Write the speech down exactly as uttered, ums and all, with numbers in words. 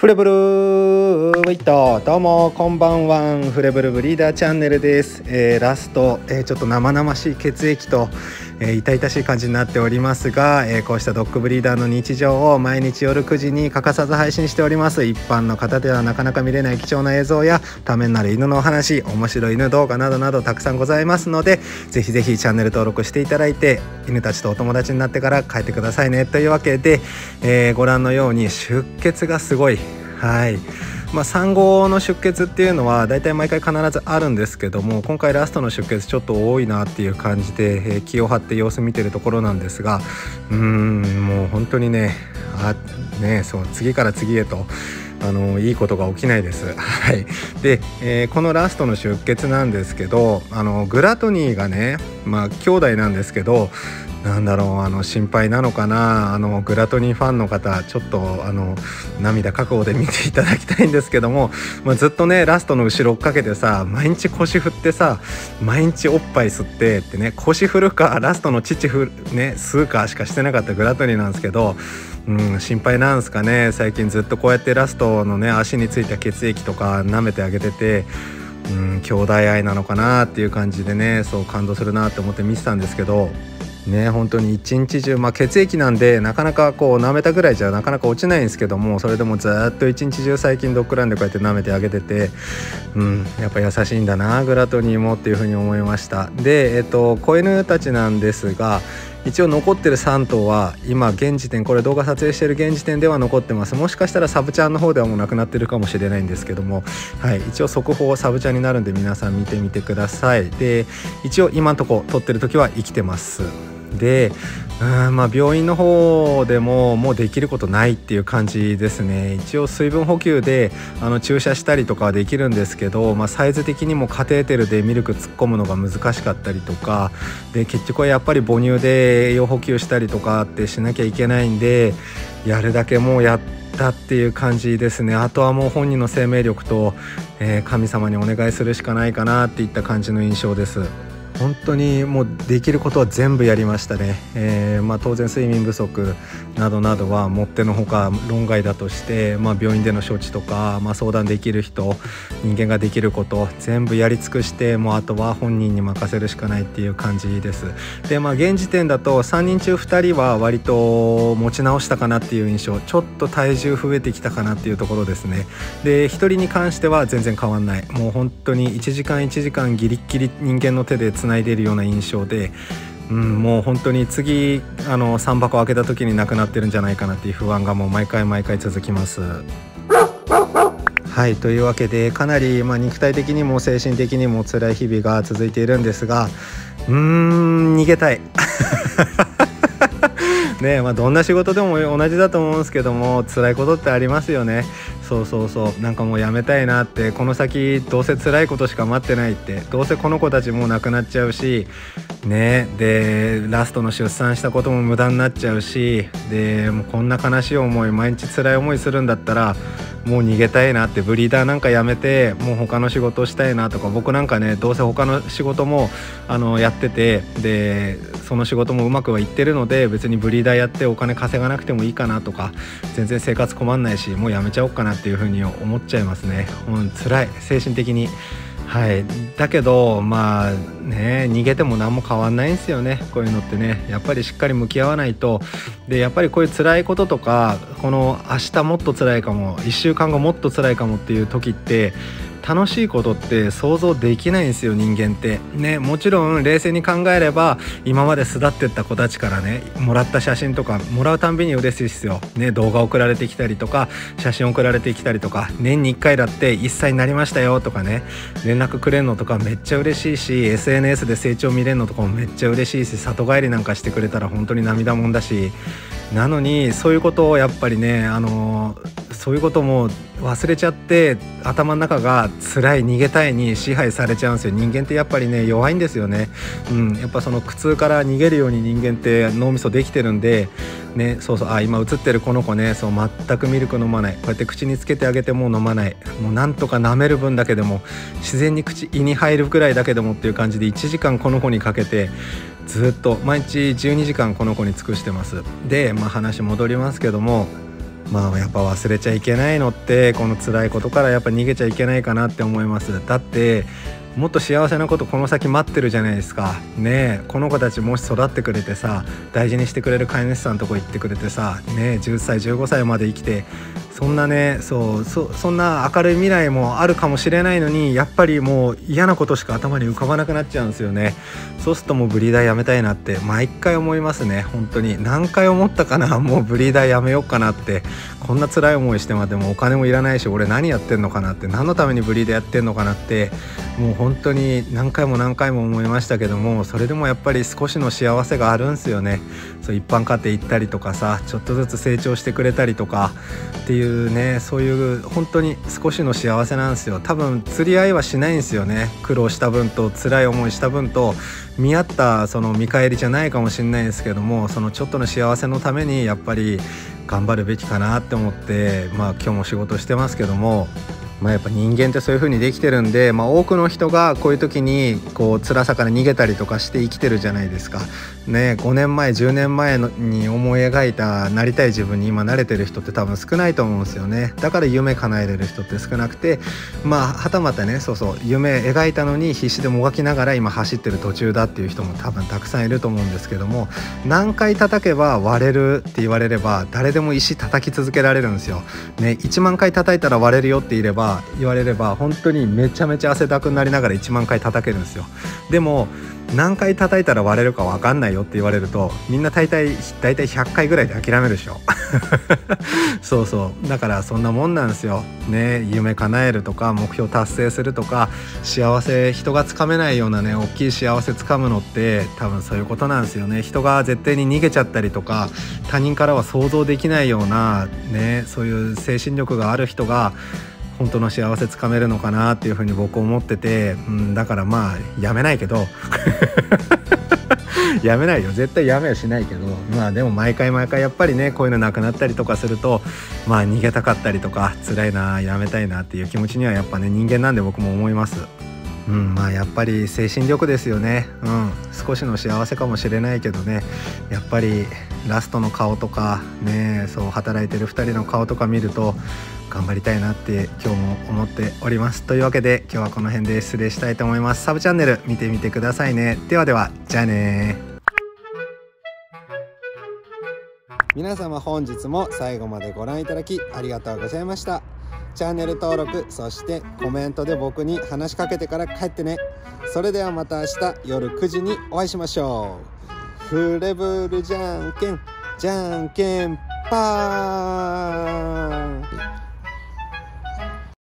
フレブルウィット、どうもこんばんは。フレブルブリーダーチャンネルです。えー、ラスト、えー、ちょっと生々しい血液と、えー、痛々しい感じになっておりますが、えー、こうしたドッグブリーダーの日常を毎日夜くじに欠かさず配信しております。一般の方ではなかなか見れない貴重な映像やためになる犬のお話、面白い犬動画などなどたくさんございますので、ぜひぜひチャンネル登録していただいて犬たちとお友達になってから帰ってくださいね。というわけで、えー、ご覧のように出血がすごい。はいまあ、産後の出血っていうのはだいたい毎回必ずあるんですけども、今回ラストの出血ちょっと多いなっていう感じで、えー、気を張って様子見てるところなんですが、うーんもう本当にねあねそう次から次へとあのいいことが起きないです。はい、で、えー、このラストの出血なんですけど、あのグラトニーがね、まあ兄弟なんですけど、なんだろうあの心配なのかな、あのグラトニーファンの方ちょっとあの涙覚悟で見ていただきたいんですけども、まあ、ずっとねラストの後ろ追っかけてさ、毎日腰振ってさ、毎日おっぱい吸ってってね、腰振るかラストの乳振るね吸うかしかしてなかったグラトニーなんですけど、うん、心配なんですかね。最近ずっとこうやってラストのね足についた血液とか舐めてあげてて、うん、兄弟愛なのかなっていう感じでね、そう感動するなって思って見てたんですけどね、本当に一日中、まあ、血液なんでなかなかこう舐めたぐらいじゃなかなか落ちないんですけども、それでもずっと一日中最近ドッグランでこうやって舐めてあげてて、うん、やっぱ優しいんだなグラトニーもっていうふうに思いました。で、えっと、子犬たちなんですが、一応残ってるさん頭は今現時点、これ動画撮影してる現時点では残ってます。もしかしたらサブチャンの方ではもうなくなってるかもしれないんですけども、はい、一応速報サブチャンになるんで皆さん見てみてください。で、一応今のとこ撮ってる時は生きてます。で、うんまあ、病院の方でももうできることないっていう感じですね。一応水分補給であの注射したりとかはできるんですけど、まあ、サイズ的にもカテーテルでミルク突っ込むのが難しかったりとかで、結局はやっぱり母乳で栄養補給したりとかってしなきゃいけないんで、やるだけもうやったっていう感じですね。あとはもう本人の生命力と、えー、神様にお願いするしかないかなっていった感じの印象です。本当にもうできることは全部やりましたね。えーまあ、当然睡眠不足などなどはもってのほか論外だとして、まあ、病院での処置とか、まあ、相談できる人、人間ができること全部やり尽くして、もうあとは本人に任せるしかないっていう感じです。で、まあ、現時点だとさんにん中ふたりは割と持ち直したかなっていう印象、ちょっと体重増えてきたかなっていうところですね。で、ひとりに関しては全然変わんない。もう本当にいちじかんいちじかんギリッギリ人間の手でつないでいるような印象で、うん、もう本当に次あのさんばこ開けた時になくなってるんじゃないかなっていう不安がもう毎回毎回続きます。はい、というわけでかなり、まあ、肉体的にも精神的にも辛い日々が続いているんですが、うーん逃げたいねまあ、どんな仕事でも同じだと思うんですけども、辛いことってありますよね。そうそうそう、なんかもうやめたいなって、この先どうせ辛いことしか待ってないって、どうせこの子たちもう亡くなっちゃうしね、でラストの出産したことも無駄になっちゃうし、でもうこんな悲しい思い毎日辛い思いするんだったらもう逃げたいなって、ブリーダーなんかやめてもう他の仕事をしたいなとか、僕なんかねどうせ他の仕事もあのやってて、でその仕事もうまくはいってるので別にブリーダーやってお金稼がなくてもいいかなとか、全然生活困んないしもうやめちゃおうかなっていう風に思っちゃいますね。うん、辛い精神的に。はい、だけどまあね逃げても何も変わんないんですよね。こういうのってねやっぱりしっかり向き合わないと。でやっぱりこういう辛いこととか、この明日もっと辛いかも、いっしゅうかんごもっと辛いかもっていう時って楽しいことって想像できないんですよ、人間ってね。もちろん冷静に考えれば今まで巣立ってった子たちからねもらった写真とかもらうたんびに嬉しいですよね。動画送られてきたりとか写真送られてきたりとか、年にいっかいだっていっさいになりましたよとかね連絡くれるのとかめっちゃ嬉しいし、 エスエヌエス で成長見れるのとかもめっちゃ嬉しいし、里帰りなんかしてくれたら本当に涙もんだし、なのにそういうことをやっぱりねあのそういうことも忘れちゃって頭の中が辛い逃げたいに支配されちゃうんですよ。人間ってやっぱりね弱いんですよね。うん、やっぱその苦痛から逃げるように人間って脳みそできてるんでね。そうそう、あ今映ってるこの子ね、そう全くミルク飲まない、こうやって口につけてあげても飲まない、もうなんとか舐める分だけでも自然に口胃に入るくらいだけでもっていう感じでいちじかんこの子にかけてずっと毎日じゅうにじかんこの子に尽くしてます。で、まあ、話戻りますけども、 まあやっぱ忘れちゃいけないのってこの辛いことからやっぱ逃げちゃいけないかなって思います。だってもっと幸せなことこの先待ってるじゃないですかね。えこの子たちもし育ってくれてさ、大事にしてくれる飼い主さんのとこ行ってくれてさね、えじゅっさいじゅうごさいまで生きて、そんなねそう そ, そんな明るい未来もあるかもしれないのに、やっぱりもう嫌なことしか頭に浮かばなくなっちゃうんですよね。そうするともうブリーダーやめたいなって毎回思いますね。本当に何回思ったかな、もうブリーダーやめようかなって。こんな辛い思いしてまでもお金もいらないし、俺何やってんのかなって、何のためにブリーダーやってんのかなって、もう本当に何回も何回も思いましたけども、それでもやっぱり少しの幸せがあるんですよね。そう一般家庭行ったりとかさ、ちょっとずつ成長してくれたりとかっていうね、そういう本当に少しの幸せなんですよ。多分釣り合いはしないんですよね。苦労した分と辛い思いした分と見合ったその見返りじゃないかもしれないですけども、そのちょっとの幸せのためにやっぱり頑張るべきかなって思って、まあ今日も仕事してますけども、まあ、やっぱ人間ってそういう風にできてるんで、まあ、多くの人がこういう時にこう辛さから逃げたりとかして生きてるじゃないですかね。ごねんまえじゅうねんまえのに思い描いたなりたい自分に今慣れてる人って多分少ないと思うんですよね。だから夢叶えれる人って少なくて、まあはたまたね、そうそう夢描いたのに必死でもがきながら今走ってる途中だっていう人も多分たくさんいると思うんですけども、何回叩けば割れるって言われれば誰でも石叩き続けられるんですよね。いちまんかい叩いたら割れるよって言えれば言われれば本当にめちゃめちゃ汗だくになりながらいちまんかい叩けるんですよ。でも何回叩いたら割れるか分かんないよって言われると、みんな大体大体ひゃっかいぐらいで諦めるでしょそうそうだからそんなもんなんですよね。夢叶えるとか目標達成するとか、幸せ人がつかめないようなね大きい幸せつかむのって多分そういうことなんですよね。人が絶対に逃げちゃったりとか他人からは想像できないようなね、そういう精神力がある人が本当の幸せつかめるのかなっていうふうに僕思ってて、うん、だからまあやめないけどやめないよ、絶対やめはしないけど、まあでも毎回毎回やっぱりねこういうのなくなったりとかすると、まあ逃げたかったりとか辛いなやめたいなっていう気持ちにはやっぱね人間なんで僕も思います。うん、まあやっぱり精神力ですよね。うん、少しの幸せかもしれないけどね、やっぱりラストの顔とかね、そう働いてるふたりの顔とか見ると頑張りたいなって今日も思っております。というわけで今日はこの辺で失礼したいと思います。サブチャンネル見てみてくださいね。ではでは、じゃあね。皆様本日も最後までご覧いただきありがとうございました。チャンネル登録、そしてコメントで僕に話しかけてから帰ってね。それではまた明日夜くじにお会いしましょう。フレブルじゃんけんじゃんけんパーン。